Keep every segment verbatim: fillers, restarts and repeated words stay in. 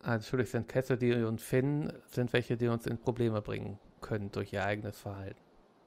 Natürlich sind Cassidy und Finn sind welche, die uns in Probleme bringen können durch ihr eigenes Verhalten.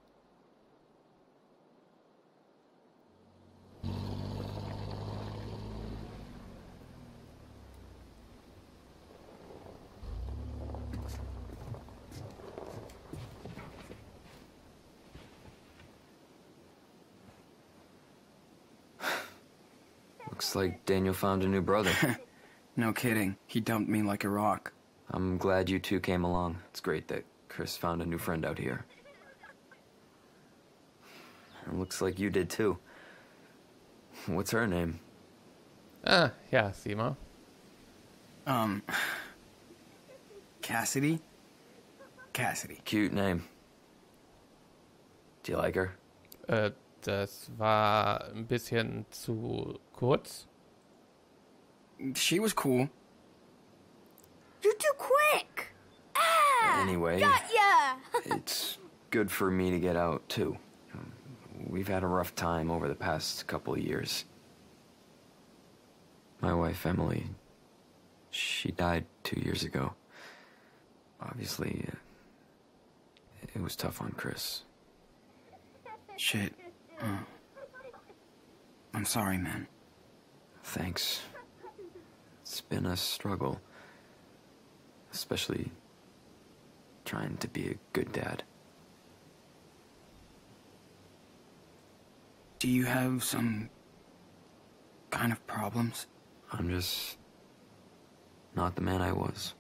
Looks like Daniel found a new brother. No kidding. He dumped me like a rock. I'm glad you two came along. It's great that Chris found a new friend out here. It looks like you did too. What's her name? Ah, ja, sieh mal. Um... Cassidy? Cassidy. Cute name. Do you like her? Äh, das war ein bisschen zu kurz. She was cool. You're too quick! Ah! Anyway, Got ya! it's good for me to get out too. We've had a rough time over the past couple of years. My wife, Emily, she died two years ago. Obviously, uh, it was tough on Chris. Shit. Uh, I'm sorry, man. Thanks. It's been a struggle. Especially trying to be a good dad. Do you have some kind of problems? I'm just not the man I was.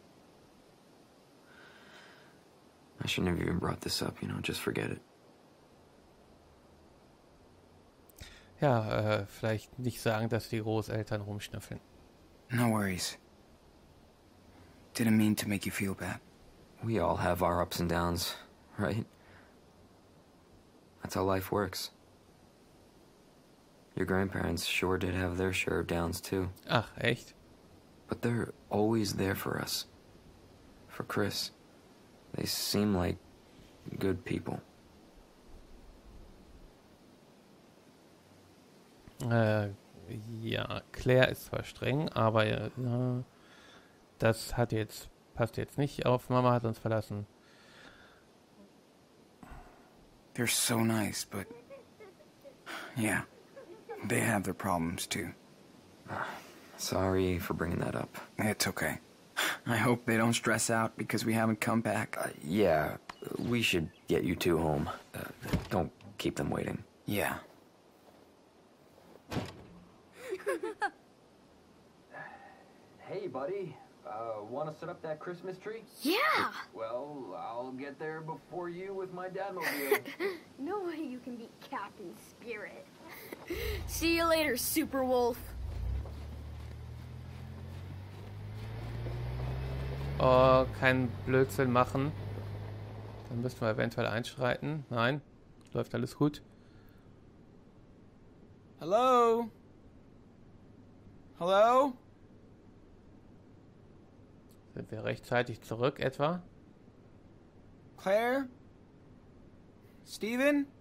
I shouldn't have even brought this up, you know, just forget it. Ja, äh, vielleicht nicht sagen, dass die Großeltern rumschnüffeln. No worries. Didn't mean to make you feel bad. We all have our ups and downs, right? That's how life works. Your grandparents sure did have their share of downs too. Ach, echt? But they're always there for us. For Chris. They seem like good people. Äh, ja, Claire ist zwar streng, aber äh, das hat jetzt, passt jetzt nicht auf. Mama hat uns verlassen. They're so nice, but... Yeah, they have their problems too. Sorry for bringing that up. It's okay. I hope they don't stress out because we haven't come back. Uh, yeah, we should get you two home. Uh, don't keep them waiting. Yeah. Hey, buddy. Uh, want to set up that Christmas tree? Yeah! Well, I'll get there before you with my dadmobile. No way you can beat Captain Spirit. See you later, Super Wolf. Oh, keinen Blödsinn machen. Dann müssen wir eventuell einschreiten. Nein, läuft alles gut. Hello? Hello? Sind wir rechtzeitig zurück etwa? Claire? Steven?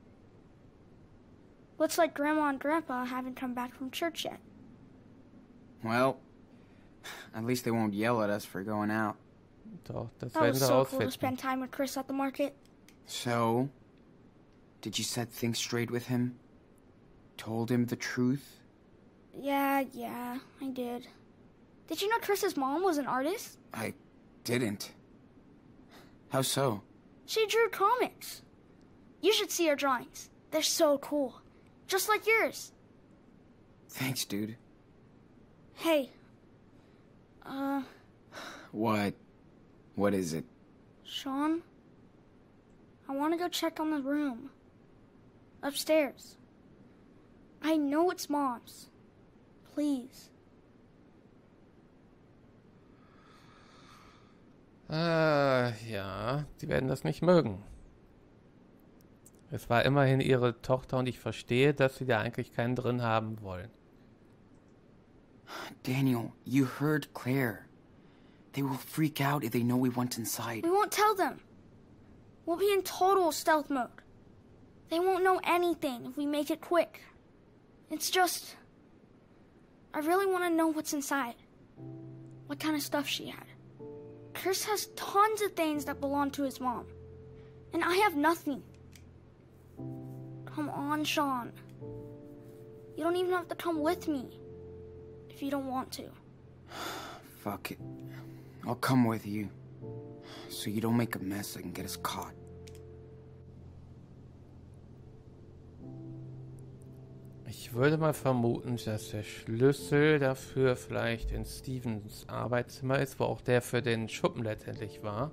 Looks like Grandma and Grandpa haven't come back from church yet. Well, at least they won't yell at us for going out. Doch, das That werden was wir so cool to rausfinden. spend time with Chris at the market. So, did you set things straight with him? Told him the truth? Yeah, yeah, I did. Did you know Chris's mom was an artist? I didn't. How so? She drew comics. You should see her drawings. They're so cool. Just like yours. Thanks, dude. Hey. Uh, What? What is it? Sean? I want to go check on the room. Upstairs. I know it's Mom's. Please. Äh, ja, die werden das nicht mögen. Es war immerhin ihre Tochter und ich verstehe, dass sie da eigentlich keinen drin haben wollen. Daniel, you heard Claire. They will freak out if they know we went inside. We won't tell them. We'll be in total stealth mode. They won't know anything if we make it quick. It's just... I really want to know what's inside. what kind of stuff she had. Chris has tons of things that belong to his mom. And I have nothing. Come on, Sean. You don't even have to come with me if you don't want to. Fuck it. I'll come with you. So you don't make a mess and get us caught. Ich würde mal vermuten, dass der Schlüssel dafür vielleicht in Stevens Arbeitszimmer ist, wo auch der für den Schuppen letztendlich war.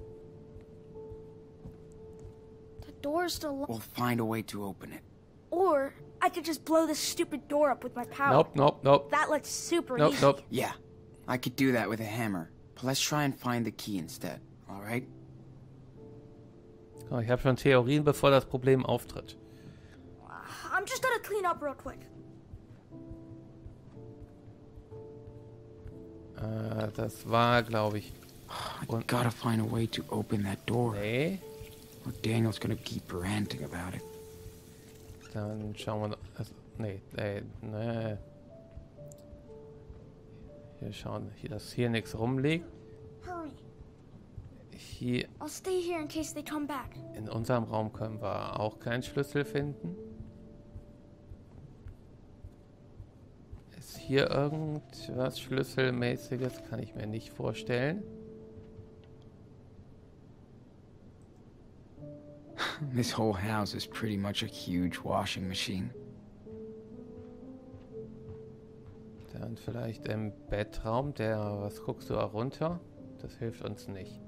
The door is still locked. We'll find a way to open it. Or I could just blow this stupid door up with my power. Nope, nope, nope. That looks super Nope, easy. nope. Yeah, I could do that with a hammer. But let's try and find the key instead, alright? Oh, ich habe schon Theorien, bevor das Problem auftritt. I'm just gonna clean up real quick. Äh, das war, glaube ich... I gotta find a way to open that door. Nee. Or Daniel's gonna keep ranting about it. Dann schauen wir noch... Also, nee, nee, nee. Hier schauen, hier, dass hier nichts rumliegt. Hurry. Hier I'll stay here in case they come back. in unserem Raum können wir auch keinen Schlüssel finden. Ist hier irgendwas Schlüsselmäßiges? Kann ich mir nicht vorstellen. This whole house is pretty much a huge washing machine. Dann vielleicht im Bettraum, der, was guckst du da runter? Das hilft uns nicht.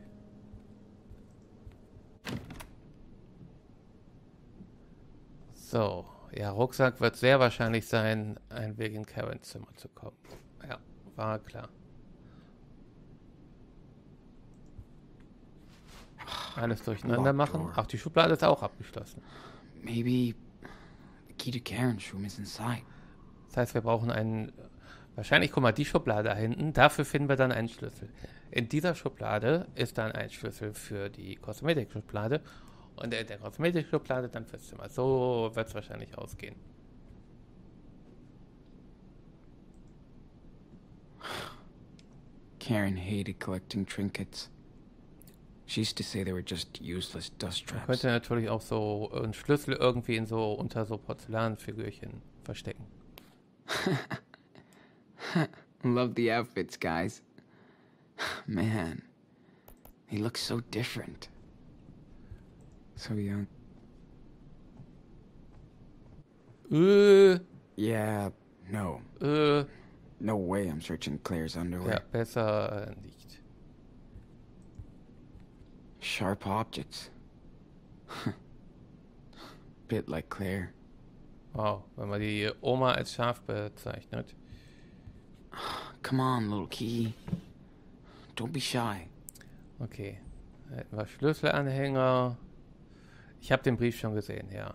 So, ja, Rucksack wird sehr wahrscheinlich sein, ein Weg in Karens Zimmer zu kommen. Ja, war klar. Alles durcheinander machen. Ach, die Schublade ist auch abgeschlossen. Maybe the key to Karen's room is inside. Das heißt, wir brauchen einen... Wahrscheinlich, guck mal, die Schublade da hinten, dafür finden wir dann einen Schlüssel. In dieser Schublade ist dann ein Schlüssel für die Kosmetikschublade und in der Kosmetikschublade dann fürs Zimmer. So wird es wahrscheinlich ausgehen. Karen hated collecting trinkets. She used to say they were just useless dust Man traps. könnte natürlich auch so einen Schlüssel irgendwie in so unter so Porzellanfigürchen verstecken. Love the outfits, guys. Man, he looks so different. So young. Äh, Yeah, no. äh, No way I'm searching Claire's ja, underwear. besser nicht. Sharp objects. Bit like Claire. Wow, wenn man die Oma als scharf bezeichnet. Come on, little key. Don't be shy. Okay. Da hätten wir Schlüsselanhänger. Ich habe den Brief schon gesehen, ja.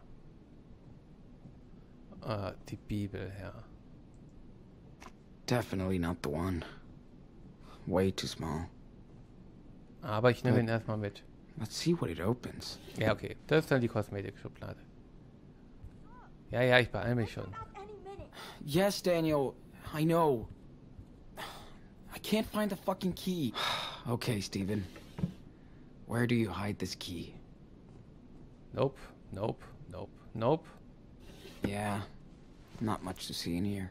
Ah, die Bibel, ja. Definitely not the one. Way too small. Aber ich nehme Gut. ihn erstmal mit. Let's see what it opens. Ja, okay. Das ist dann die Kosmetikschublade. Ja, ja, ich beeile mich schon. Any minute. Yes, Daniel. I know. I can't find the fucking key. Okay, Steven. Where do you hide this key? Nope, nope, nope, nope. Yeah, not much to see in here.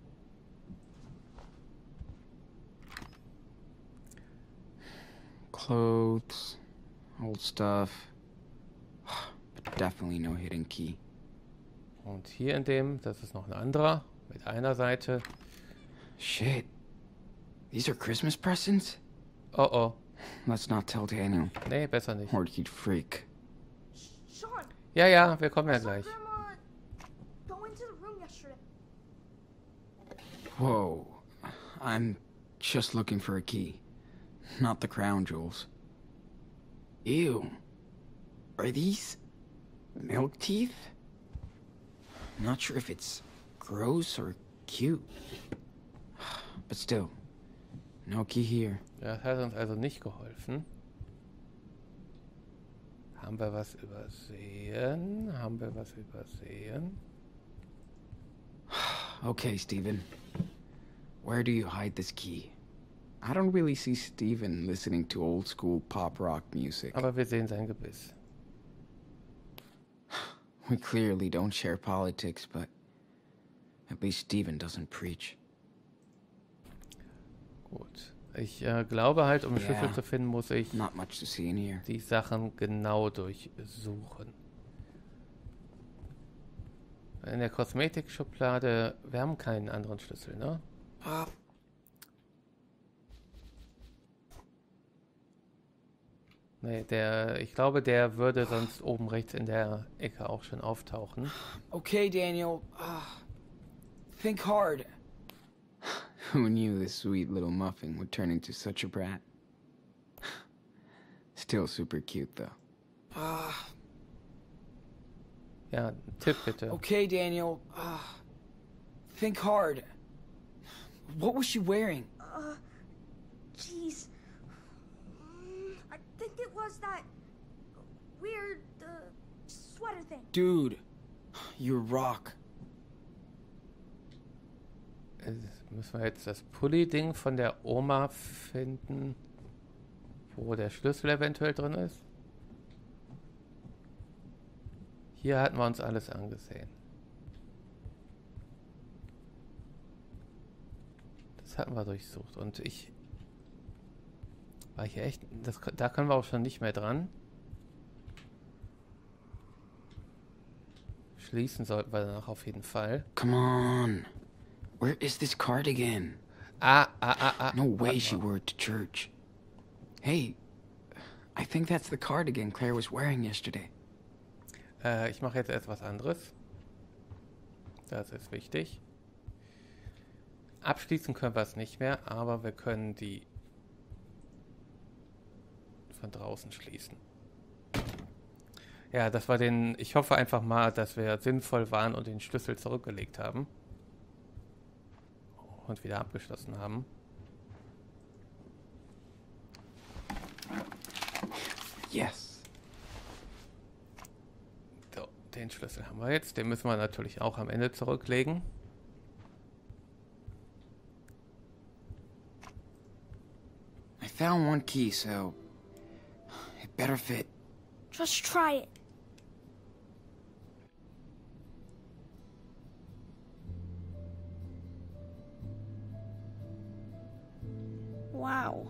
Clothes, old stuff. But definitely no hidden key. Und hier in dem, das ist noch ein anderer mit einer Seite. Shit. These are Christmas presents? Oh oh. Let's not tell Daniel, Nee, besser nicht. or he'd freak. Sean, Ja, ja, wir kommen ja I saw gleich. Grandma go into the room yesterday. Whoa. I'm just looking for a key. Not the crown jewels. Ew. Are these milk teeth? I'm not sure if it's gross or cute. But still, no key here. Das hat uns also nicht geholfen. Haben wir was übersehen? Haben wir was übersehen? Okay, Steven. Where do you hide this key? I don't really see Steven listening to old school pop rock music. Aber wir sehen sein Gebiss. We clearly don't share politics, but at least Steven doesn't preach. Gut. Ich äh, glaube halt, um Yeah. Schlüssel zu finden, muss ich Not much to see in here. die Sachen genau durchsuchen. In der Kosmetikschublade, wir haben keinen anderen Schlüssel, ne? Uh, Nee, der, ich glaube, der würde sonst oben rechts in der Ecke auch schon auftauchen. okay, Daniel. Uh, think hard. Who knew this sweet little muffin would turn into such a brat? Still super cute, though. Uh, Ja, Tipp bitte. okay, Daniel. Uh, think hard. What was she wearing? Uh, jeez. Mm, I think it was that weird uh, sweater thing. Dude, you rock. Äh, Müssen wir jetzt das Pulli-Ding von der Oma finden, wo der Schlüssel eventuell drin ist? Hier hatten wir uns alles angesehen. Das hatten wir durchsucht und ich war hier echt, das, da können wir auch schon nicht mehr dran. Schließen sollten wir danach auf jeden Fall. Come on. Where is this cardigan? Ah, ah, ah, ah. No way warte she mal. wore it to church. Hey, I think that's the cardigan Claire was wearing yesterday. Äh, ich mache jetzt etwas anderes. Das ist wichtig. Abschließen können wir es nicht mehr, aber wir können die von draußen schließen. Ja, das war den. Ich hoffe einfach mal, dass wir sinnvoll waren und den Schlüssel zurückgelegt haben. Und wieder abgeschlossen haben. Yes. So, den Schlüssel haben wir jetzt. Den müssen wir natürlich auch am Ende zurücklegen. I found one key, so it better fit. Just try it. Wow.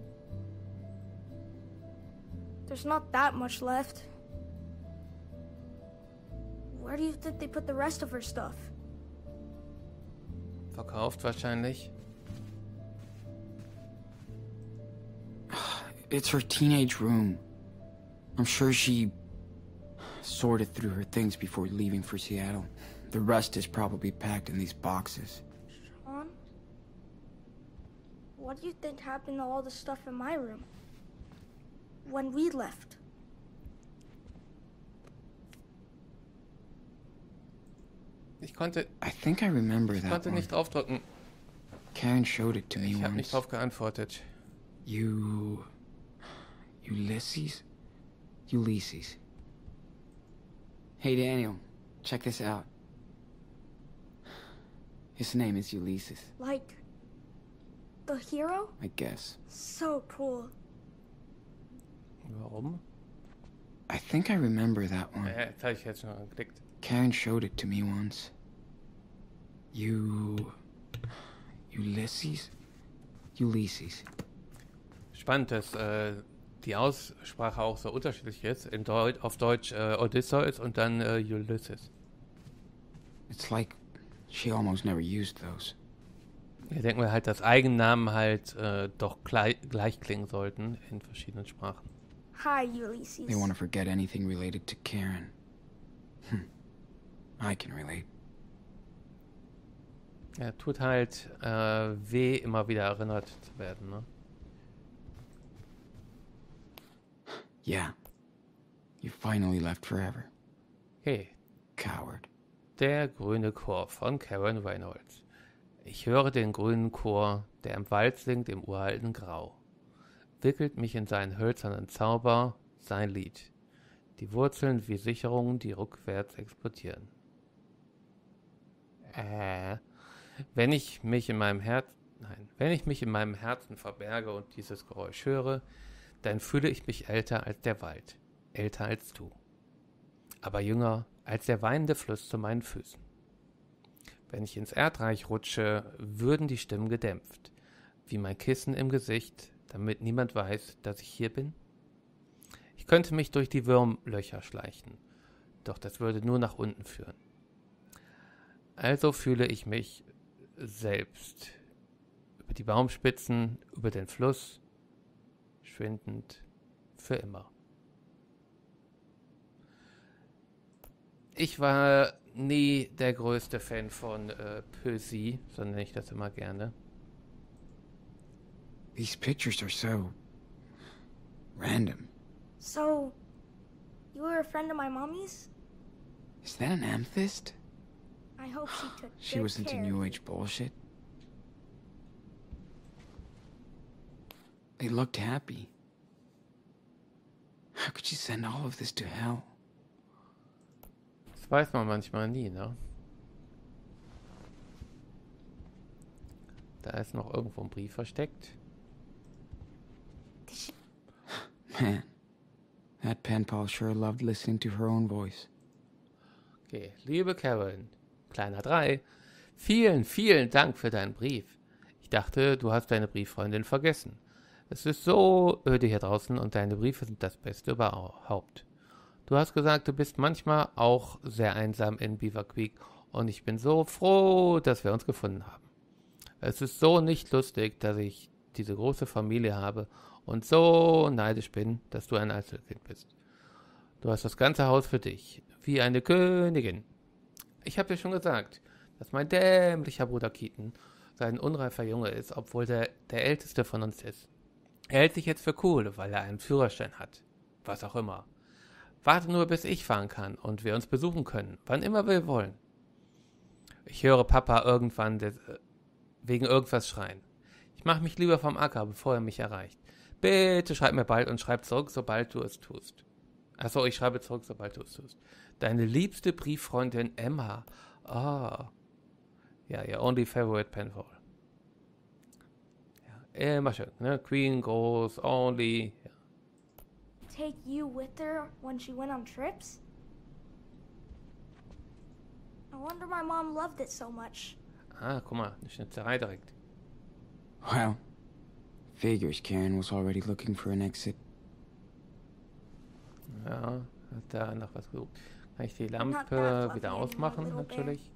There's not that much left. Where do you think they put the rest of her stuff? Verkauft wahrscheinlich. It's her teenage room. I'm sure she sorted through her things before leaving for Seattle. The rest is probably packed in these boxes. Sean? What do you think happened to all the stuff in my room? When we left? Ich konnte, I think I remember ich that konnte one. nicht draufdrücken. Karen showed it to me Ich habe once. nicht drauf geantwortet. You... Ulysses? Ulysses. Hey, Daniel. Check this out. His name is Ulysses, Like the hero? I guess. So cool. Warum? I think I remember that one. Ja, jetzt habe ich jetzt schon geklickt. Karen showed it to me once. You... Ulysses? Ulysses. Spannend, dass äh, die Aussprache auch so unterschiedlich ist. In Deu auf Deutsch äh, Odysseus und dann äh, Ulysses. It's like she almost never used those. Hier denken wir halt, dass Eigennamen halt äh, doch gleich, gleich klingen sollten in verschiedenen Sprachen. Hi, Ulysses. They want to forget anything related to Karen. Hm. I can relate. Ja, tut halt äh, weh, immer wieder erinnert zu werden, ne? Yeah. You finally left forever. Okay, Coward. der grüne Chor von Karen Reynolds. Ich höre den grünen Chor, der im Wald singt im uralten Grau. Wickelt mich in seinen hölzernen Zauber, sein Lied. Die Wurzeln wie Sicherungen, die rückwärts explodieren. Äh, wenn ich mich in meinem Herz, Nein, wenn ich mich in meinem Herzen verberge und dieses Geräusch höre, dann fühle ich mich älter als der Wald, älter als du, aber jünger als der weinende Fluss zu meinen Füßen. Wenn ich ins Erdreich rutsche, würden die Stimmen gedämpft, wie mein Kissen im Gesicht, damit niemand weiß, dass ich hier bin. Ich könnte mich durch die Wurmlöcher schleichen, doch das würde nur nach unten führen. Also fühle ich mich selbst über die Baumspitzen, über den Fluss, schwindend für immer. Ich war nie der größte Fan von äh, Poesie, so nenne ich das immer gerne. These pictures are so random. So, you were a friend of my mommy's? Is that an amethyst? I hope she took She good was into care of New you. Age bullshit. They looked happy. How could she send all of this to hell? Das weiß man manchmal nie, ne? Da ist noch irgendwo ein Brief versteckt. Man, that pen pal sure loved listening to her own voice. Okay, liebe Karen, kleiner drei, vielen, vielen Dank für deinen Brief. Ich dachte, du hast deine Brieffreundin vergessen. Es ist so öde hier draußen und deine Briefe sind das Beste überhaupt. Du hast gesagt, du bist manchmal auch sehr einsam in Beaver Creek und ich bin so froh, dass wir uns gefunden haben. Es ist so nicht lustig, dass ich diese große Familie habe und so neidisch bin, dass du ein Einzelkind bist. Du hast das ganze Haus für dich, wie eine Königin. Ich habe dir schon gesagt, dass mein dämlicher Bruder Keaton sein unreifer Junge ist, obwohl der der älteste von uns ist. Er hält sich jetzt für cool, weil er einen Führerschein hat. Was auch immer. Warte nur, bis ich fahren kann und wir uns besuchen können, wann immer wir wollen. Ich höre Papa irgendwann des, wegen irgendwas schreien. Ich mache mich lieber vom Acker, bevor er mich erreicht. Bitte schreib mir bald und schreib zurück, sobald du es tust. Achso, ich schreibe zurück, sobald du es tust. Deine liebste Brieffreundin Emma. Ah. Ja, your only favorite penpal. Ja, immer schön, ne? Queen, groß, only. Ja. Take you with her when she went on trips? No wonder my mom loved it so much. Ah, guck mal, eine Schnitzerei direkt. Well, figures Karen was already looking for an exit. Ja, hat da nach was gesucht. Kann ich die not Lampe that wieder fluffy ausmachen, anymore, little natürlich?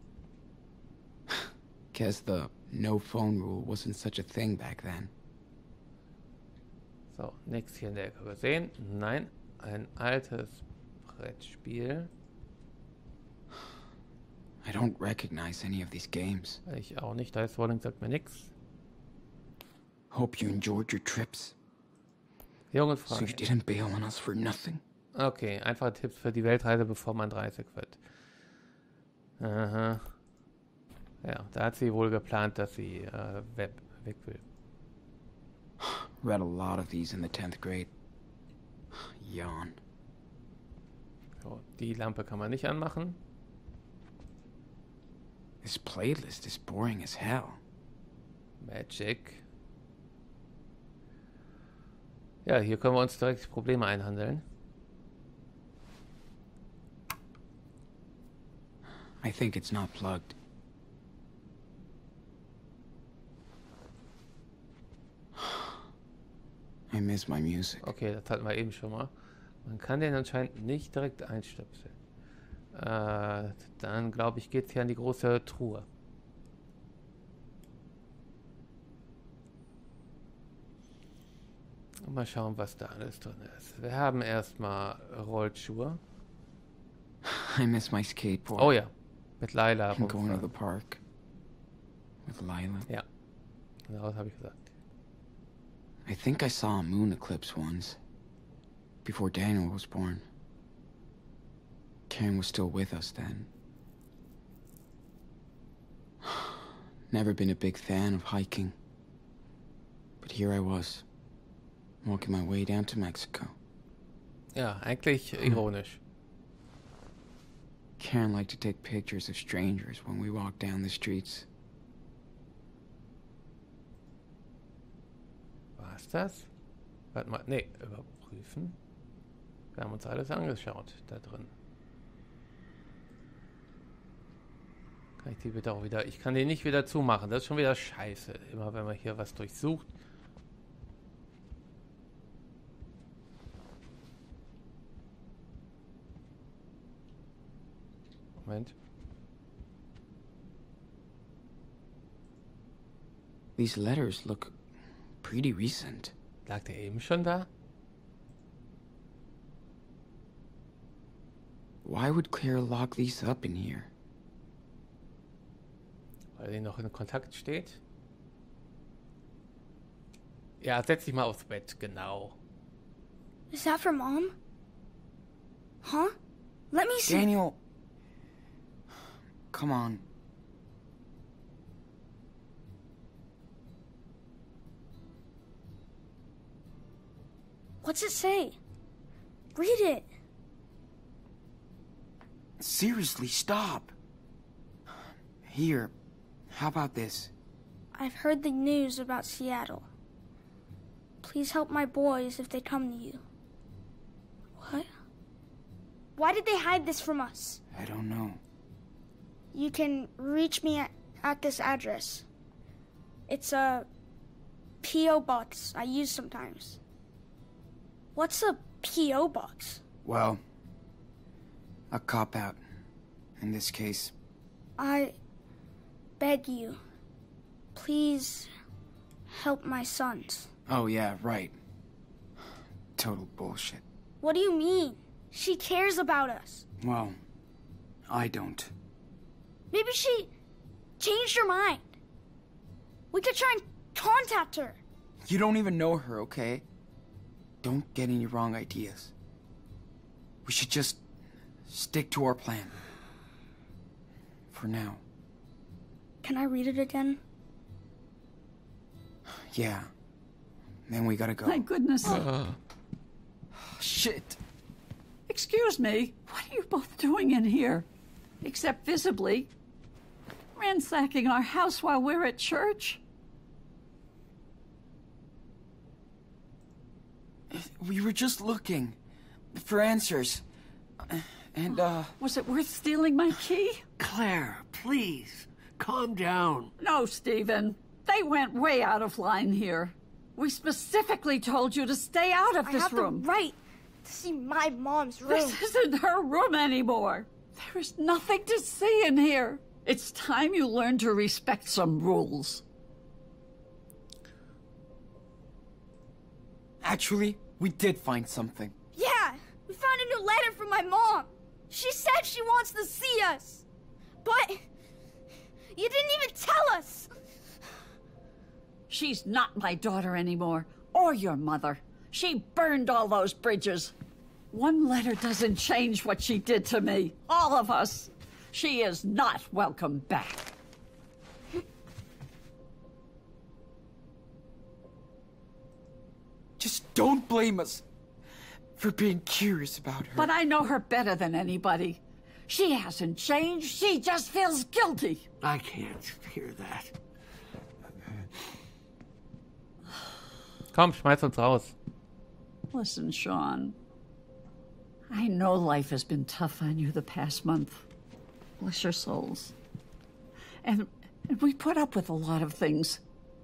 Guess the no phone rule wasn't such a thing back then. So, nichts hier in der Ecke gesehen. Nein, ein altes Brettspiel. I don't recognize any of these games. Ich auch nicht, Dice Rolling sagt mir nichts. Hope you enjoyed your trips. Junge So you Frage. didn't bail on us for nothing. Okay, einfache Tipps für die Weltreise, bevor man dreißig wird. Aha. Ja, da hat sie wohl geplant, dass sie äh, weg, weg will. Read a lot of these in the tenth grade. Yawn. So, die Lampe kann man nicht anmachen. This playlist is boring as hell. Magic. Ja, hier können wir uns direkt Probleme einhandeln. I think it's not plugged. I miss my music. Okay, das hatten wir eben schon mal. Man kann den anscheinend nicht direkt einstöpseln. Äh, dann glaube ich, geht es hier an die große Truhe. Und mal schauen, was da alles drin ist. Wir haben erstmal Rollschuhe. I miss my skateboard. Oh ja, mit Laila And going to the rumfahren. park with Lila. Ja, genau das habe ich gesagt. I think I saw a moon eclipse once, before Daniel was born. Karen was still with us then. Never been a big fan of hiking. But here I was, walking my way down to Mexico. Ja, eigentlich ironisch. Karen liked to take pictures of strangers when we walked down the streets. War's das? Warte mal, nee, überprüfen. Wir haben uns alles angeschaut da drin. Kann ich die bitte auch wieder... Ich kann die nicht wieder zumachen. Das ist schon wieder scheiße. Immer wenn man hier was durchsucht. Moment. These letters look pretty recent. Lag der eben schon da? Why would Claire lock these up in here? Weil die noch in Kontakt steht. Ja, setz dich mal aufs Bett, genau. Is that for Mom? Huh? Let me see. Daniel! Come on. What's it say? Read it. Seriously, stop. Here, how about this? I've heard the news about Seattle. Please help my boys if they come to you. What? Why did they hide this from us? I don't know. You can reach me at, at this address. It's a P O box I use sometimes. What's a P O box? Well, a cop-out. In this case. I beg you, please help my sons. Oh yeah, right. Total bullshit. What do you mean? She cares about us. Well, I don't. Maybe she changed her mind. We could try and contact her. You don't even know her, okay? Don't get any wrong ideas. We should just stick to our plan. For now. Can I read it again? Yeah. Then we gotta go. My goodness. Uh, Shit. Excuse me. What are you both doing in here? Except visibly. Ransacking our house while we're at church? We were just looking for answers. And, uh... Was it worth stealing my key? Claire, please, calm down. No, Stephen. They went way out of line here. We specifically told you to stay out of I this have room. the right to see my mom's room. This isn't her room anymore. There is nothing to see in here. It's time you learn to respect some rules. Actually, we did find something. Yeah, we found a new letter from my mom. She said she wants to see us. But you didn't even tell us. She's not my daughter anymore, or your mother. She burned all those bridges. One letter doesn't change what she did to me. All of us. She is not welcome back. Just don't blame us for being curious about her. But I know her better than anybody. She hasn't changed. She just feels guilty. I can't hear that. komm, schmeiß uns raus. Listen, Sean. I know life has been tough on you the past month. Bless your souls. And, and we put up with a lot of things.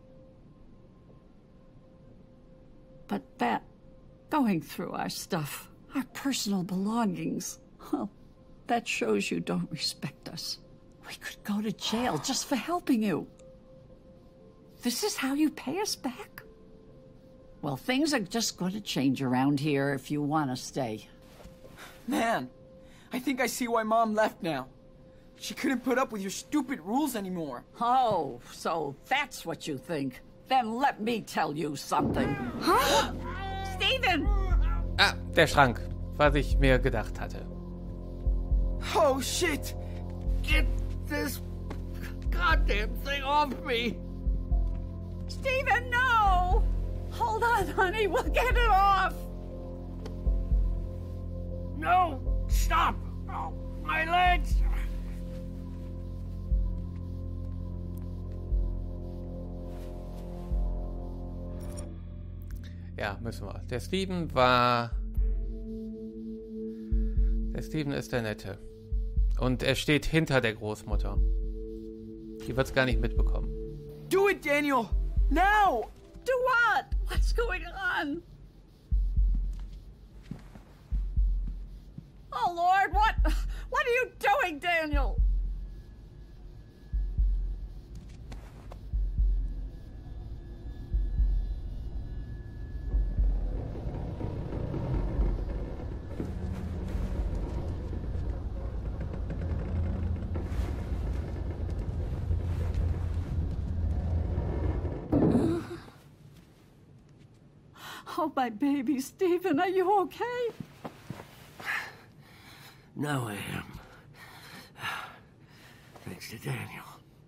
But that, going through our stuff, our personal belongings, well, that shows you don't respect us. We could go to jail just for helping you. This is how you pay us back? Well, things are just going to change around here if you want to stay. Man, I think I see why Mom left now. She couldn't put up with your stupid rules anymore. Oh, so that's what you think. Then let me tell you something. Huh? Stephen! Ah, der Schrank, was ich mir gedacht hatte. Oh, shit! Get this goddamn thing off me! Stephen, no! Hold on, honey, we'll get it off! No! Stop! Oh, my legs! Ja, müssen wir. Der Steven war... Der Steven ist der Nette. Und er steht hinter der Großmutter. Die wird's gar nicht mitbekommen. Do it, Daniel! Now! Do what? What's going on? Oh, Lord, what? What are you doing, Daniel? Oh, my baby, Stephen, are you okay? Now I am. Thanks to Daniel.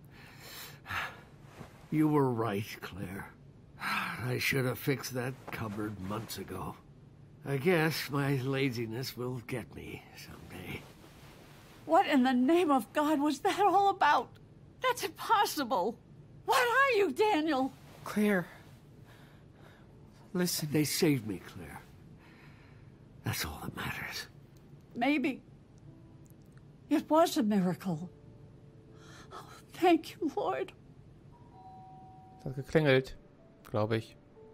You were right, Claire. I should have fixed that cupboard months ago. I guess my laziness will get me someday. What in the name of God was that all about? That's impossible. What are you, Daniel? Claire. Listen. They saved me, Claire. That's all that matters. Maybe it was a miracle. Oh, thank you, Lord. Es hat geklingelt, glaube ich.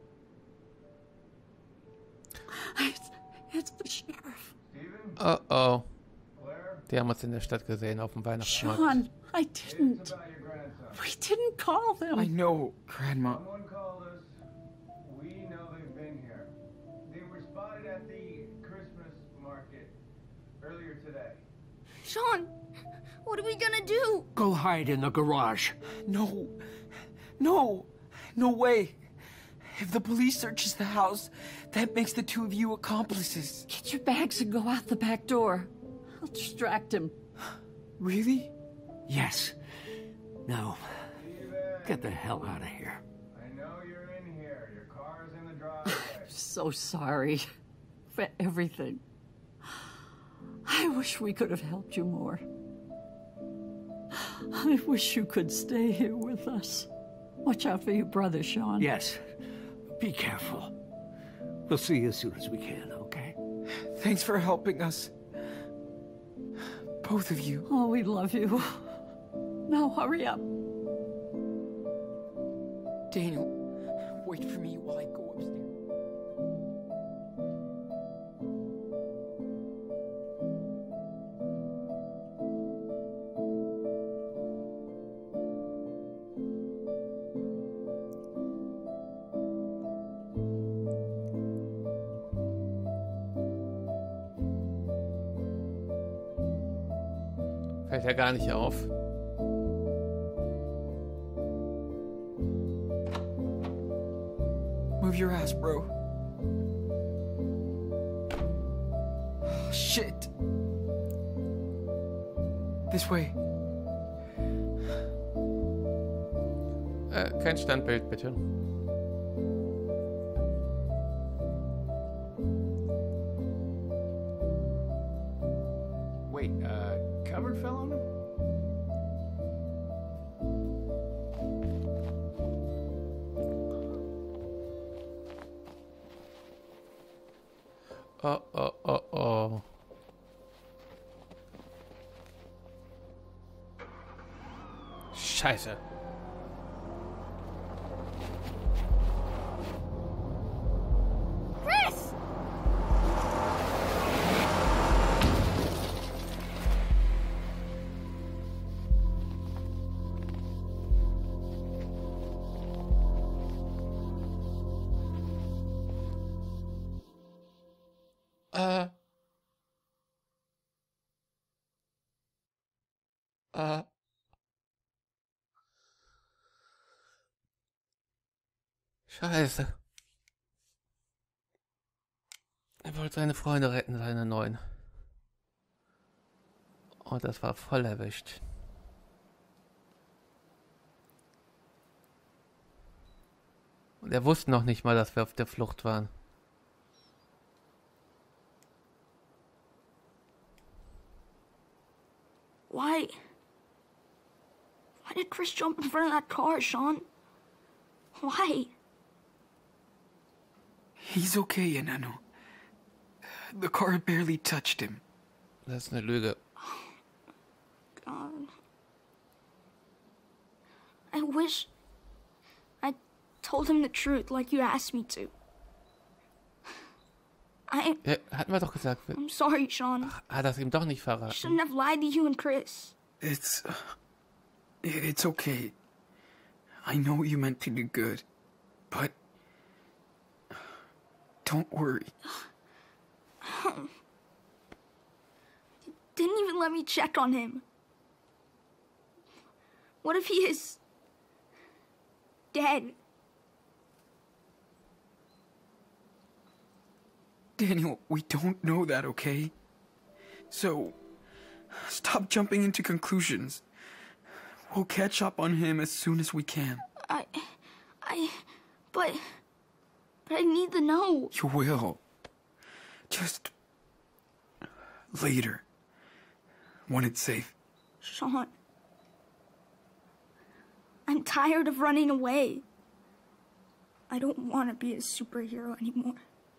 It's, it's the sheriff. Oh oh. Die haben uns in der Stadt gesehen auf dem Weihnachtsmarkt. Sean, I didn't. We didn't call them. I know, Grandma. Someone called us. We know they've been here. They were spotted at the Christmas market earlier today. Sean, what are we gonna do? Go hide in the garage. No. No. No way. If the police searches the house, that makes the two of you accomplices. Get your bags and go out the back door. I'll distract him. Really? Yes. Now, get the hell out of here. I know you're in here. Your car's in the driveway. So sorry for everything. I wish we could have helped you more. I wish you could stay here with us. Watch out for your brother, Sean. Yes. Be careful. We'll see you as soon as we can, okay? Thanks for helping us. Both of you. Oh, we love you. Now hurry up. Daniel, wait for me while I go upstairs. Fällt ja gar nicht auf. Move your ass, bro. Shit. This way. Äh, kein Standbild, bitte. Wait, uh, cupboard fell on him? Oh, oh, oh, oh. Scheiße. Chris! Äh. Äh. Scheiße. Er wollte seine Freunde retten, seine neuen. Und das war voll erwischt. Und er wusste noch nicht mal, dass wir auf der Flucht waren. Why? Why did Chris jump in front of that car, Sean? Why? He's okay, Enano. The car barely touched him. Das ist eine Lüge. God. I wish I told him the truth like you asked me to. I... Ja, hatten wir doch gesagt. I'm sorry, Sean. Hat das ihm doch nicht I verraten. shouldn't have lied to you and Chris. It's... It's okay. I know you meant to do good, but... Don't worry. You didn't even let me check on him. What if he is... dead? Daniel, we don't know that, okay? So, stop jumping into conclusions. We'll catch up on him as soon as we can. I... I... But... But I need to know. You will. Just... later. When it's safe. Sean... I'm tired of running away. I don't want to be a superhero anymore.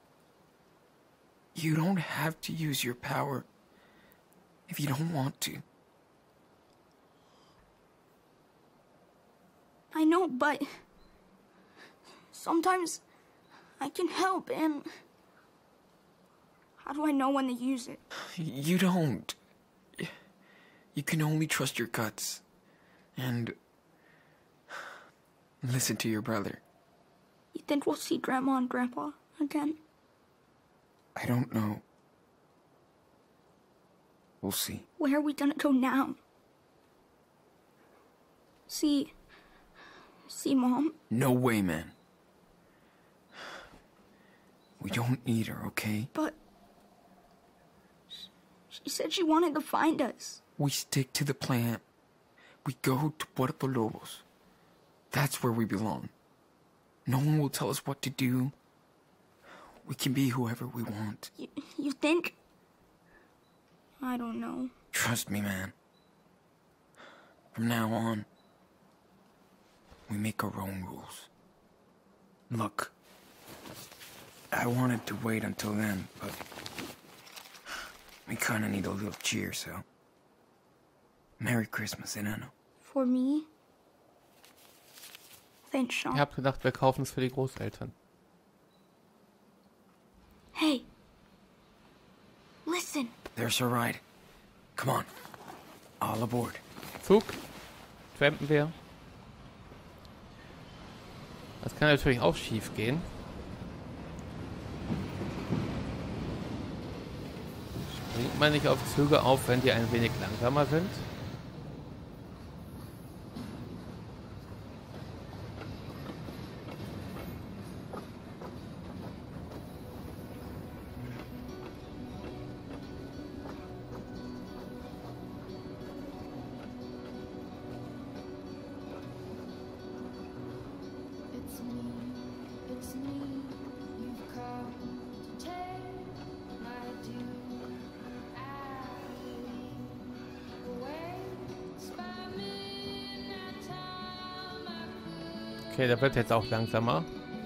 You don't have to use your power if you don't want to. I know, but sometimes I can help, and how do I know when to use it? You don't. You can only trust your guts and listen to your brother. You think we'll see Grandma and Grandpa again? I don't know. We'll see. Where are we gonna go now? See... See Mom? No way, man. We don't need her, okay? But... She said she wanted to find us. We stick to the plan. We go to Puerto Lobos. That's where we belong. No one will tell us what to do. We can be whoever we want. You, you think? I don't know. Trust me, man. From now on, we make our own rules. Look, I wanted to wait until then, but we kind of need a little cheer, so... Merry Christmas, Enano. For me? Thanks, Sean. Ich hab gedacht, wir kaufen es für die Großeltern. Hey. Listen. There's our ride. Come on. All aboard. Zug. Trampen wir. Das kann natürlich auch schief gehen. Springt man nicht auf Züge auf, wenn die ein wenig langsamer sind? Okay, der wird jetzt auch langsamer.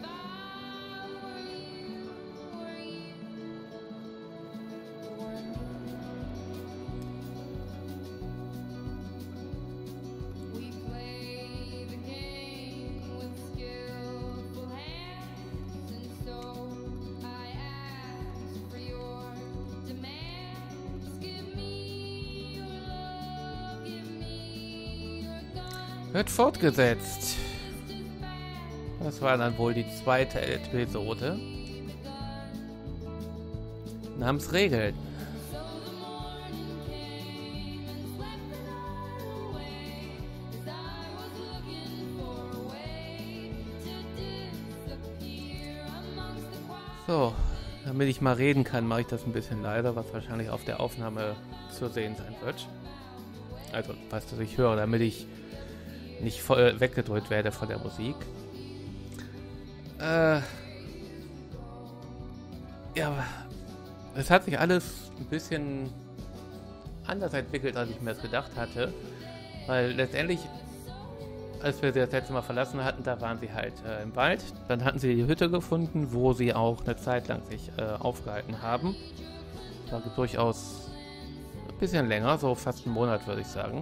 Wird fortgesetzt. Das war dann wohl die zweite Episode. Namens Regeln. So, damit ich mal reden kann, mache ich das ein bisschen leiser, was wahrscheinlich auf der Aufnahme zu sehen sein wird. Also, was das ich höre, damit ich nicht voll weggedrückt werde von der Musik. Äh, ja, es hat sich alles ein bisschen anders entwickelt, als ich mir das gedacht hatte, weil letztendlich als wir sie das letzte Mal verlassen hatten, da waren sie halt äh, im Wald. Dann hatten sie die Hütte gefunden, wo sie auch eine Zeit lang sich äh, aufgehalten haben. War durchaus ein bisschen länger, so fast einen Monat, würde ich sagen.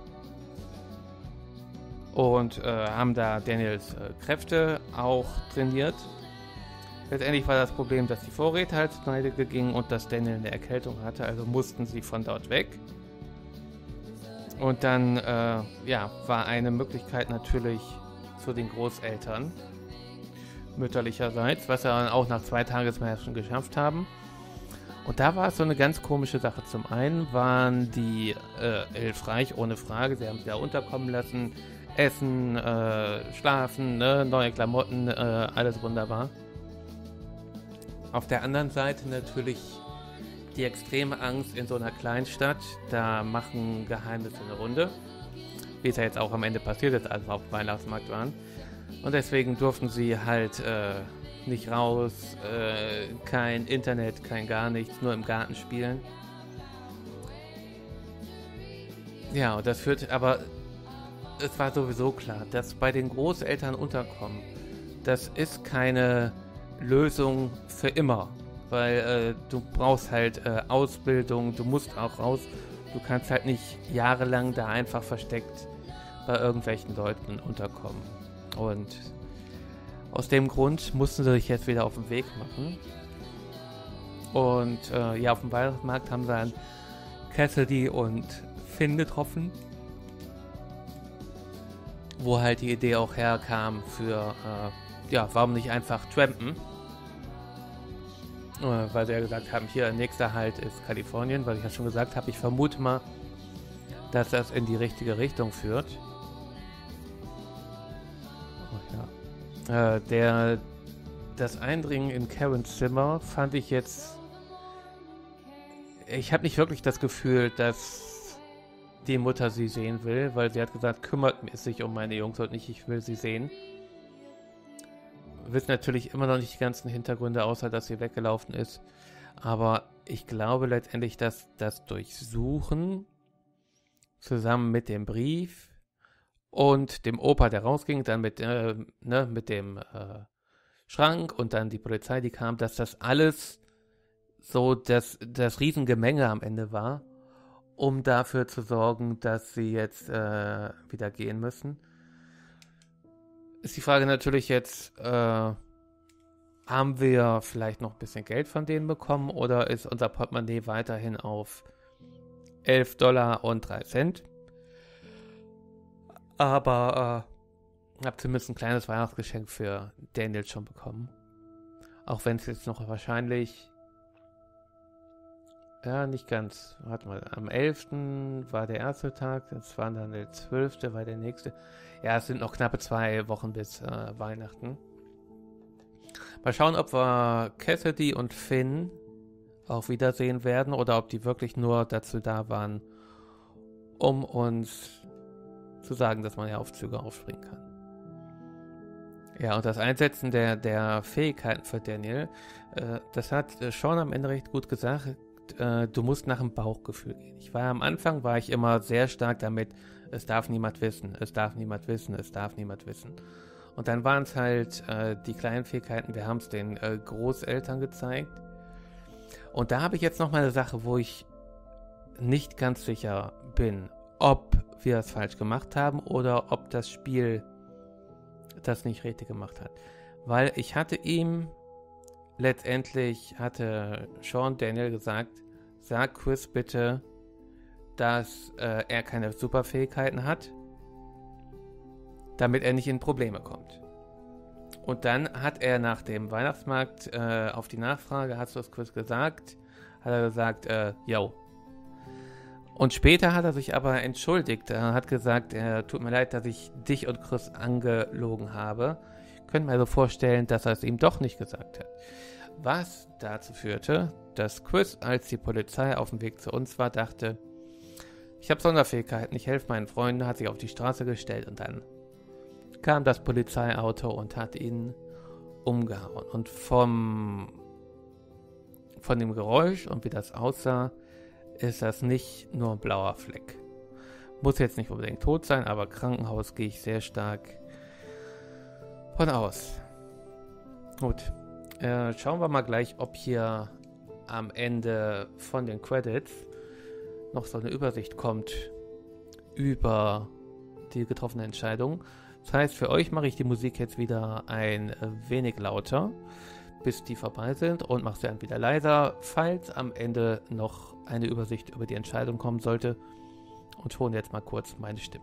Und äh, haben da Daniels äh, Kräfte auch trainiert. Letztendlich war das Problem, dass die Vorräte halt zu Ende gingen und dass Daniel eine Erkältung hatte, also mussten sie von dort weg. Und dann, äh, ja, war eine Möglichkeit natürlich zu den Großeltern, mütterlicherseits, was sie dann auch nach zwei Tagesmärschen geschafft haben. Und da war es so eine ganz komische Sache. Zum einen waren die äh, hilfreich, ohne Frage, sie haben sie da unterkommen lassen, essen, äh, schlafen, ne, neue Klamotten, äh, alles wunderbar. Auf der anderen Seite natürlich die extreme Angst in so einer Kleinstadt, da machen Geheimnisse eine Runde, wie es ja jetzt auch am Ende passiert ist, als wir auf dem Weihnachtsmarkt waren. Und deswegen durften sie halt äh, nicht raus, äh, kein Internet, kein gar nichts, nur im Garten spielen. Ja, und das führt, aber es war sowieso klar, dass bei den Großeltern unterkommen, das ist keine Lösung für immer. Weil äh, du brauchst halt äh, Ausbildung, du musst auch raus. Du kannst halt nicht jahrelang da einfach versteckt bei irgendwelchen Leuten unterkommen. Und aus dem Grund mussten sie sich jetzt wieder auf den Weg machen. Und äh, ja, auf dem Weihnachtsmarkt haben sie dann Cassidy und Finn getroffen. Wo halt die Idee auch herkam für, äh, ja, warum nicht einfach trampen? Weil sie ja gesagt haben, hier, nächster Halt ist Kalifornien, weil ich ja schon gesagt habe, ich vermute mal, dass das in die richtige Richtung führt. Oh, ja. äh, der, das Eindringen in Karens Zimmer fand ich jetzt, ich habe nicht wirklich das Gefühl, dass die Mutter sie sehen will, weil sie hat gesagt, kümmert sich um meine Jungs und nicht, ich will sie sehen. Wir wissen natürlich immer noch nicht die ganzen Hintergründe, außer dass sie weggelaufen ist. Aber ich glaube letztendlich, dass das Durchsuchen zusammen mit dem Brief und dem Opa, der rausging, dann mit, äh, ne, mit dem äh, Schrank und dann die Polizei, die kam, dass das alles so das, das Riesengemenge am Ende war, um dafür zu sorgen, dass sie jetzt äh, wieder gehen müssen. Ist die Frage natürlich jetzt, äh, haben wir vielleicht noch ein bisschen Geld von denen bekommen oder ist unser Portemonnaie weiterhin auf elf Dollar und drei Cent? Aber äh, habt zumindest ein kleines Weihnachtsgeschenk für Daniel schon bekommen. Auch wenn es jetzt noch wahrscheinlich, ja, nicht ganz, warte mal, am elften war der erste Tag, jetzt war dann der zwölfte war der nächste. Ja, es sind noch knappe zwei Wochen bis äh, Weihnachten. Mal schauen, ob wir Cassidy und Finn auch wiedersehen werden oder ob die wirklich nur dazu da waren, um uns zu sagen, dass man ja auf Züge aufspringen kann. Ja, und das Einsetzen der, der Fähigkeiten für Daniel, äh, das hat äh, Sean am Ende recht gut gesagt, äh, du musst nach dem Bauchgefühl gehen. Ich war am Anfang, war ich immer sehr stark damit, es darf niemand wissen, es darf niemand wissen, es darf niemand wissen. Und dann waren es halt äh, die kleinen Fähigkeiten, wir haben es den äh, Großeltern gezeigt. Und da habe ich jetzt noch mal eine Sache, wo ich nicht ganz sicher bin, ob wir es falsch gemacht haben oder ob das Spiel das nicht richtig gemacht hat. Weil ich hatte ihm, letztendlich hatte Sean Daniel gesagt, sag Chris bitte, dass äh, er keine Superfähigkeiten hat, damit er nicht in Probleme kommt. Und dann hat er nach dem Weihnachtsmarkt äh, auf die Nachfrage, hast du es Chris gesagt, hat er gesagt, äh, yo. Und später hat er sich aber entschuldigt. Er hat gesagt, er tut mir leid, dass ich dich und Chris angelogen habe. Ich könnte mir also vorstellen, dass er es ihm doch nicht gesagt hat. Was dazu führte, dass Chris, als die Polizei auf dem Weg zu uns war, dachte, ich habe Sonderfähigkeiten, ich helfe meinen Freunden, hat sich auf die Straße gestellt und dann kam das Polizeiauto und hat ihn umgehauen. Und vom, von dem Geräusch und wie das aussah, ist das nicht nur ein blauer Fleck. Muss jetzt nicht unbedingt tot sein, aber Krankenhaus gehe ich sehr stark von aus. Gut. Äh, schauen wir mal gleich, ob hier am Ende von den Credits noch so eine Übersicht kommt über die getroffene Entscheidung. Das heißt, für euch mache ich die Musik jetzt wieder ein wenig lauter, bis die vorbei sind, und mache sie dann wieder leiser, falls am Ende noch eine Übersicht über die Entscheidung kommen sollte. Und schon jetzt mal kurz meine Stimme.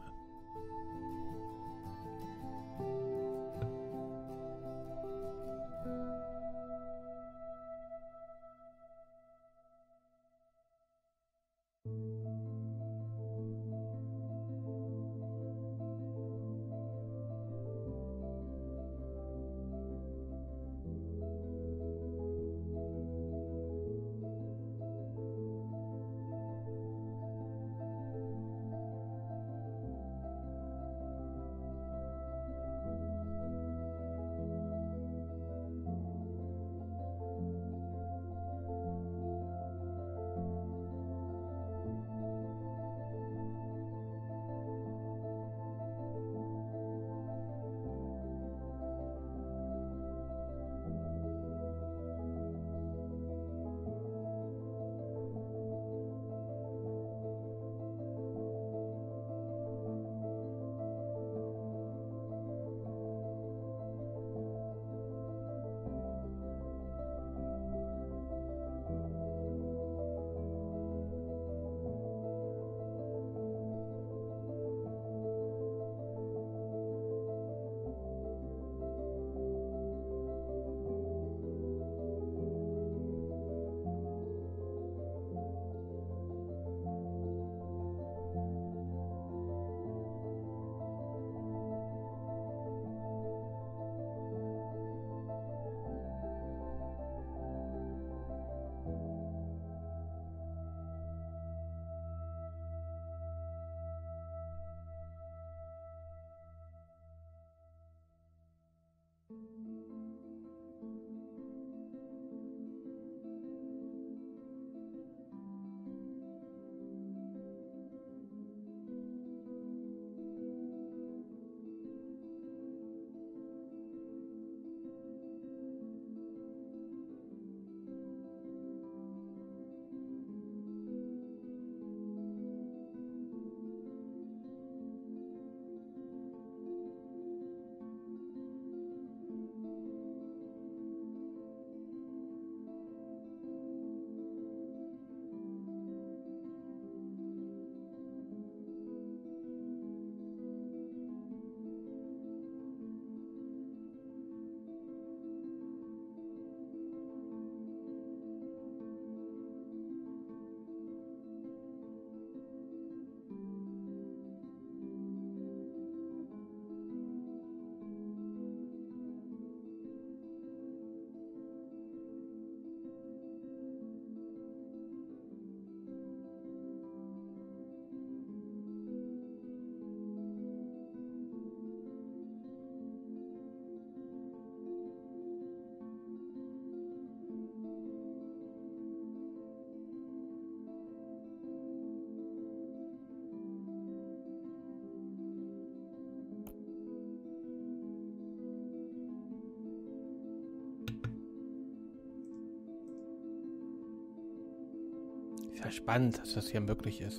Ist ja spannend, dass das hier möglich ist.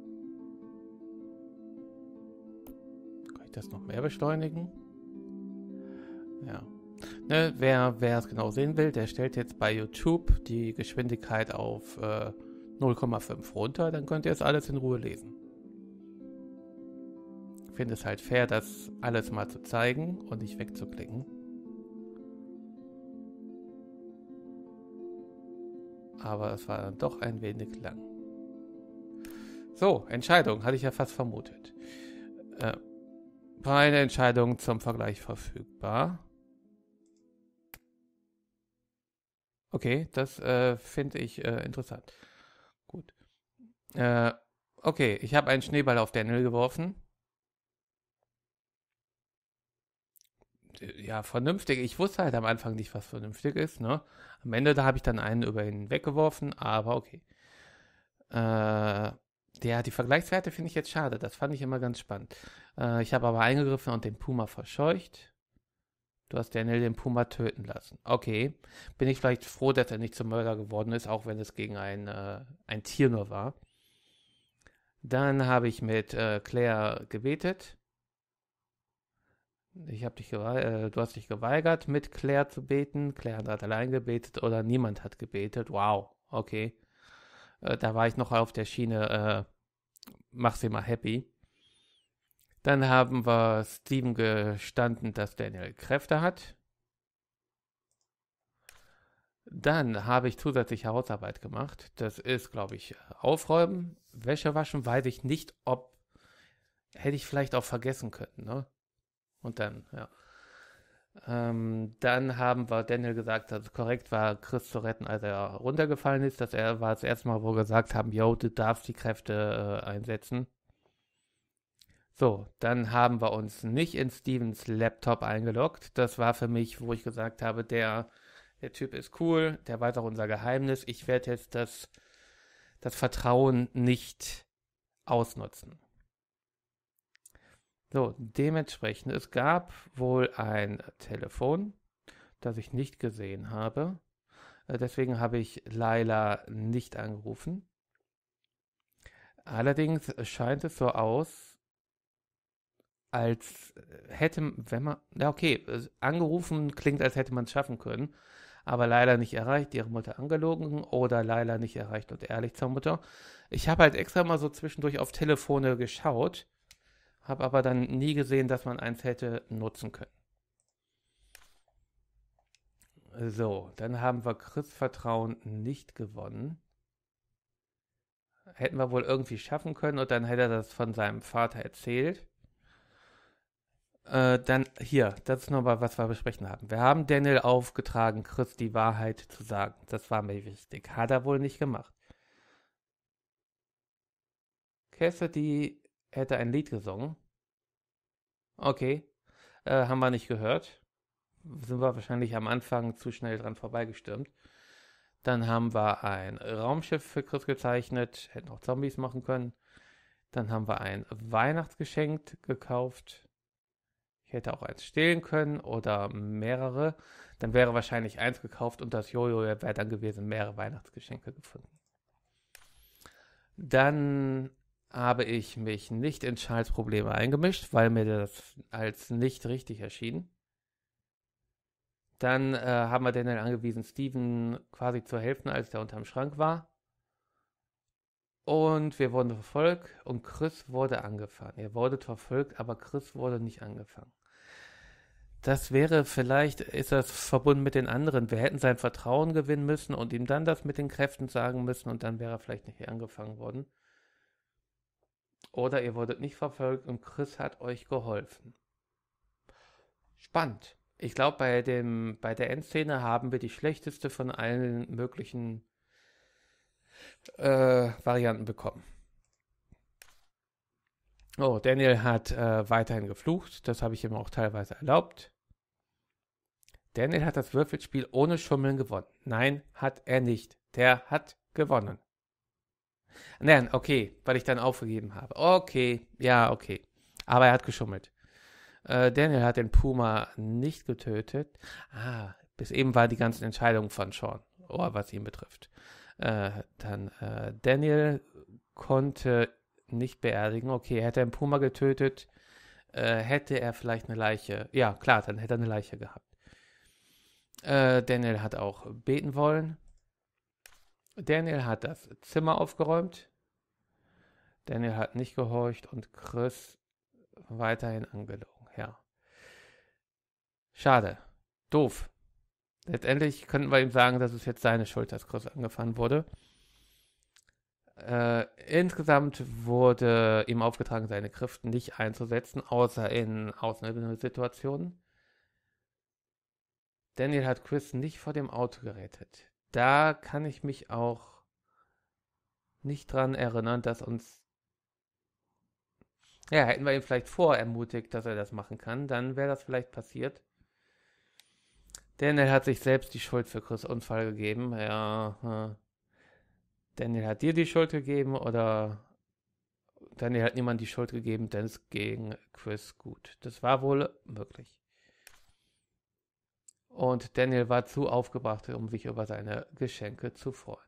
Kann ich das noch mehr beschleunigen? Ja. Ne, wer, wer es genau sehen will, der stellt jetzt bei YouTube die Geschwindigkeit auf äh, null Komma fünf runter, dann könnt ihr es alles in Ruhe lesen. Ich finde es halt fair, das alles mal zu zeigen und nicht wegzuklicken. Aber es war dann doch ein wenig lang. So, Entscheidung, hatte ich ja fast vermutet. Äh, eine Entscheidung zum Vergleich verfügbar. Okay, das äh, finde ich äh, interessant. Gut. Äh, okay, ich habe einen Schneeball auf Daniel geworfen. Ja, vernünftig. Ich wusste halt am Anfang nicht, was vernünftig ist, ne? Am Ende, da habe ich dann einen über ihn weggeworfen, aber okay. Äh, Ja, die Vergleichswerte finde ich jetzt schade. Das fand ich immer ganz spannend. Äh, ich habe aber eingegriffen und den Puma verscheucht. Du hast Daniel den Puma töten lassen. Okay. Bin ich vielleicht froh, dass er nicht zum Mörder geworden ist, auch wenn es gegen ein, äh, ein Tier nur war. Dann habe ich mit äh, Claire gebetet. Ich habe dich äh, du hast dich geweigert, mit Claire zu beten. Claire hat allein gebetet oder niemand hat gebetet. Wow, okay. Äh, da war ich noch auf der Schiene, äh, mach sie mal happy. Dann haben wir Steven gestanden, dass Daniel Kräfte hat. Dann habe ich zusätzliche Hausarbeit gemacht. Das ist, glaube ich, Aufräumen, Wäsche waschen, weiß ich nicht, ob, hätte ich vielleicht auch vergessen können, ne? Und dann, ja. Ähm, dann haben wir Daniel gesagt, dass es korrekt war, Chris zu retten, als er runtergefallen ist. Dass er war das erste Mal, wo wir gesagt haben, yo, du darfst die Kräfte äh, einsetzen. So, dann haben wir uns nicht in Stevens Laptop eingeloggt. Das war für mich, wo ich gesagt habe, der, der Typ ist cool, der weiß auch unser Geheimnis. Ich werde jetzt das, das Vertrauen nicht ausnutzen. So, dementsprechend, es gab wohl ein Telefon, das ich nicht gesehen habe. Deswegen habe ich Laila nicht angerufen. Allerdings scheint es so aus, als hätte, wenn man, ja okay, angerufen klingt, als hätte man es schaffen können, aber leider nicht erreicht, ihre Mutter angelogen oder leider nicht erreicht und ehrlich zur Mutter. Ich habe halt extra mal so zwischendurch auf Telefone geschaut, habe aber dann nie gesehen, dass man eins hätte nutzen können. So, dann haben wir Chris Vertrauen nicht gewonnen. Hätten wir wohl irgendwie schaffen können und dann hätte er das von seinem Vater erzählt. Äh, dann hier, das ist nochmal, was wir besprechen haben. Wir haben Daniel aufgetragen, Chris die Wahrheit zu sagen. Das war mir wichtig. Hat er wohl nicht gemacht. Cassidy hätte ein Lied gesungen. Okay. Äh, haben wir nicht gehört. Sind wir wahrscheinlich am Anfang zu schnell dran vorbeigestürmt. Dann haben wir ein Raumschiff für Chris gezeichnet. Hätten auch Zombies machen können. Dann haben wir ein Weihnachtsgeschenk gekauft. Ich hätte auch eins stehlen können oder mehrere. Dann wäre wahrscheinlich eins gekauft und das Jojo wäre dann gewesen, mehrere Weihnachtsgeschenke gefunden. Dann habe ich mich nicht in Charles Probleme eingemischt, weil mir das als nicht richtig erschien. Dann äh, haben wir Daniel angewiesen, Steven quasi zu helfen, als der unterm Schrank war. Und wir wurden verfolgt und Chris wurde angefangen. Er wurde verfolgt, aber Chris wurde nicht angefangen. Das wäre vielleicht, ist das verbunden mit den anderen. Wir hätten sein Vertrauen gewinnen müssen und ihm dann das mit den Kräften sagen müssen und dann wäre er vielleicht nicht angefangen worden. Oder ihr wurdet nicht verfolgt und Chris hat euch geholfen. Spannend. Ich glaube, bei dem, bei der Endszene haben wir die schlechteste von allen möglichen äh, Varianten bekommen. Oh, Daniel hat äh, weiterhin geflucht. Das habe ich ihm auch teilweise erlaubt. Daniel hat das Würfelspiel ohne Schummeln gewonnen. Nein, hat er nicht. Der hat gewonnen. Nein, okay, weil ich dann aufgegeben habe. Okay, ja, okay. Aber er hat geschummelt. Äh, Daniel hat den Puma nicht getötet. Ah, bis eben war die ganzen Entscheidungen von Sean, oh, was ihn betrifft. Äh, dann äh, Daniel konnte nicht beerdigen. Okay, hätte er einen Puma getötet, äh, hätte er vielleicht eine Leiche. Ja, klar, dann hätte er eine Leiche gehabt. Äh, Daniel hat auch beten wollen. Daniel hat das Zimmer aufgeräumt. Daniel hat nicht gehorcht und Chris weiterhin angelogen. Ja. Schade. Doof. Letztendlich könnten wir ihm sagen, dass es jetzt seine Schuld, dass Chris angefahren wurde. Äh, insgesamt wurde ihm aufgetragen, seine Kräfte nicht einzusetzen, außer in Ausnahmesituationen. Daniel hat Chris nicht vor dem Auto gerettet. Da kann ich mich auch nicht dran erinnern, dass uns... Ja, hätten wir ihn vielleicht vorermutigt, dass er das machen kann, dann wäre das vielleicht passiert. Daniel hat sich selbst die Schuld für Chris' Unfall gegeben. Ja, Daniel hat dir die Schuld gegeben oder Daniel hat niemand die Schuld gegeben, denn es ging Chris gut. Das war wohl möglich. Und Daniel war zu aufgebracht, um sich über seine Geschenke zu freuen.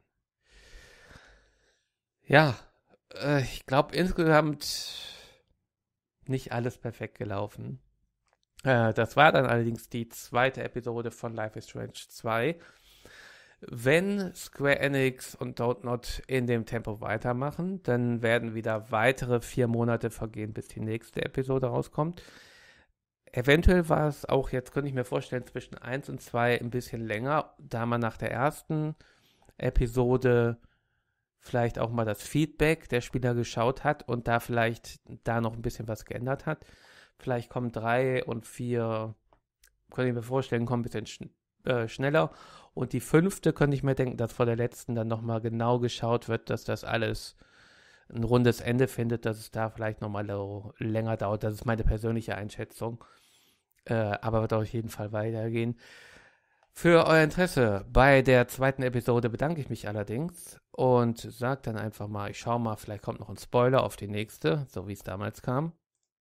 Ja, äh, ich glaube insgesamt nicht alles perfekt gelaufen. Äh, das war dann allerdings die zweite Episode von Life is Strange zwei. Wenn Square Enix und Dontnod in dem Tempo weitermachen, dann werden wieder weitere vier Monate vergehen, bis die nächste Episode rauskommt. Eventuell war es auch, jetzt könnte ich mir vorstellen, zwischen eins und zwei ein bisschen länger, da man nach der ersten Episode vielleicht auch mal das Feedback der Spieler geschaut hat und da vielleicht da noch ein bisschen was geändert hat. Vielleicht kommen drei und vier, könnte ich mir vorstellen, kommen ein bisschen schn- äh, schneller. Und die fünfte könnte ich mir denken, dass vor der letzten dann nochmal genau geschaut wird, dass das alles ein rundes Ende findet, dass es da vielleicht nochmal länger dauert. Das ist meine persönliche Einschätzung. Äh, aber wird auf jeden Fall weitergehen. Für euer Interesse bei der zweiten Episode bedanke ich mich allerdings und sage dann einfach mal, ich schaue mal, vielleicht kommt noch ein Spoiler auf die nächste, so wie es damals kam.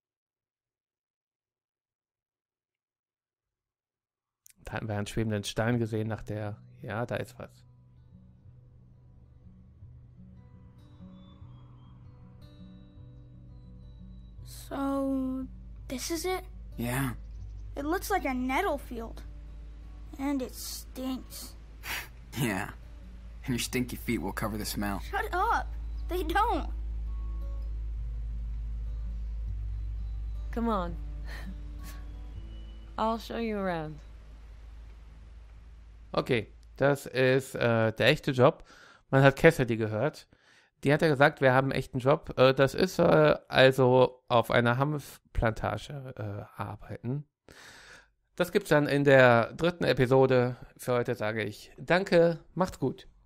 Da hatten wir einen schwebenden Stein gesehen nach der, ja, da ist was. So, this is it? Yeah. It looks like a nettle field. And it stinks. Yeah. And your stinky feet will cover the smell. Shut up. They don't. Come on. I'll show you around. Okay, das ist äh, der echte Job. Man hat Cassidy gehört. Die hat ja gesagt, wir haben einen echten Job. Äh, das ist äh, also auf einer Hanfplantage äh, arbeiten. Das gibt's dann in der dritten Episode. Für heute sage ich Danke, macht's gut.